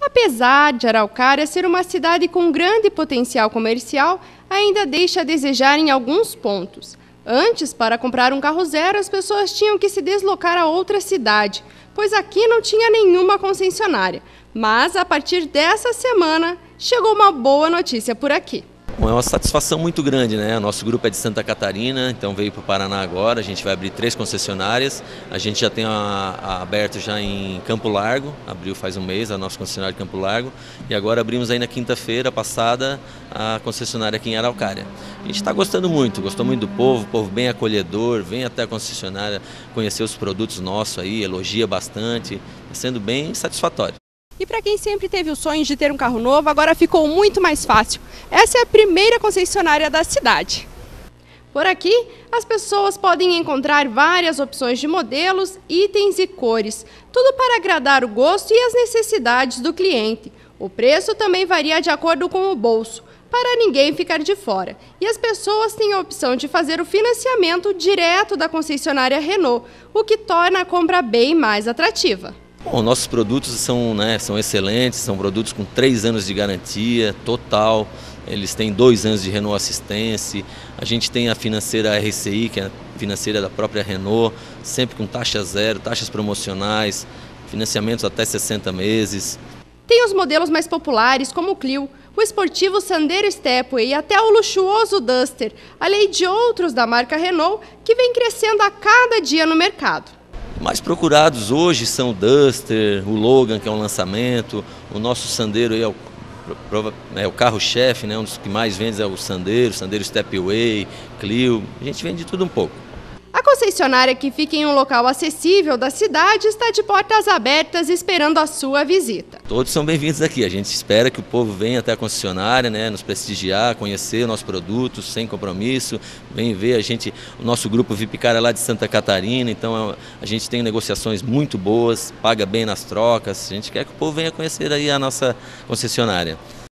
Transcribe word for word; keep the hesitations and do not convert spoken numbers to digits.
Apesar de Araucária ser uma cidade com grande potencial comercial, ainda deixa a desejar em alguns pontos. Antes, para comprar um carro zero, as pessoas tinham que se deslocar a outra cidade, pois aqui não tinha nenhuma concessionária. Mas, a partir dessa semana, chegou uma boa notícia por aqui. Bom, é uma satisfação muito grande, né? O nosso grupo é de Santa Catarina, então veio para o Paraná agora. A gente vai abrir três concessionárias. A gente já tem a, a, aberto já em Campo Largo, abriu faz um mês a nossa concessionária de Campo Largo. E agora abrimos aí na quinta-feira passada a concessionária aqui em Araucária. A gente está gostando muito, gostou muito do povo, o povo bem acolhedor, vem até a concessionária conhecer os produtos nossos aí, elogia bastante, sendo bem satisfatório. E para quem sempre teve o sonho de ter um carro novo, agora ficou muito mais fácil. Essa é a primeira concessionária da cidade. Por aqui, as pessoas podem encontrar várias opções de modelos, itens e cores, tudo para agradar o gosto e as necessidades do cliente. O preço também varia de acordo com o bolso, para ninguém ficar de fora. E as pessoas têm a opção de fazer o financiamento direto da concessionária Renault, o que torna a compra bem mais atrativa. Bom, nossos produtos são, né, são excelentes, são produtos com três anos de garantia total, eles têm dois anos de Renault Assistência, a gente tem a financeira R C I, que é a financeira da própria Renault, sempre com taxa zero, taxas promocionais, financiamentos até sessenta meses. Tem os modelos mais populares, como o Clio, o esportivo Sandero Stepway e até o luxuoso Duster, além de outros da marca Renault, que vem crescendo a cada dia no mercado. Mais procurados hoje são o Duster, o Logan, que é um lançamento, o nosso Sandero é o, é o carro-chefe, né? Um dos que mais vende é o Sandero, Sandero Stepway, Clio, a gente vende tudo um pouco. A concessionária, que fica em um local acessível da cidade, está de portas abertas esperando a sua visita. Todos são bem-vindos aqui, a gente espera que o povo venha até a concessionária, né, nos prestigiar, conhecer o nosso produto sem compromisso, vem ver a gente, o nosso grupo Vipcar é lá de Santa Catarina, então a gente tem negociações muito boas, paga bem nas trocas, a gente quer que o povo venha conhecer aí a nossa concessionária.